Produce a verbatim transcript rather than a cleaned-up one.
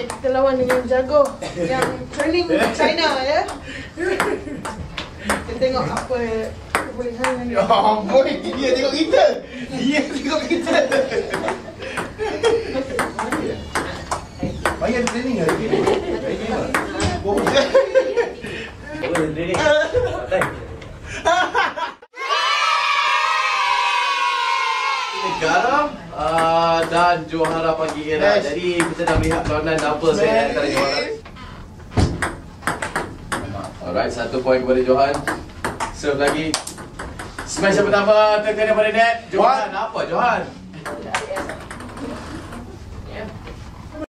kita lawan dengan jago yang training China ya. Kita tengok apa kebolehan dia. Oh, boy, dia tengok kita. Dia tengok kita. Bayar training lah. Boleh training. Garam uh, dan Johara pagi era. Nice. Jadi kita dah melihat perlawanan double set antara Johara. Alright, satu poin kepada Johan. Serve lagi. Smash yang pertama terkena pada net. Johan, apa Johan?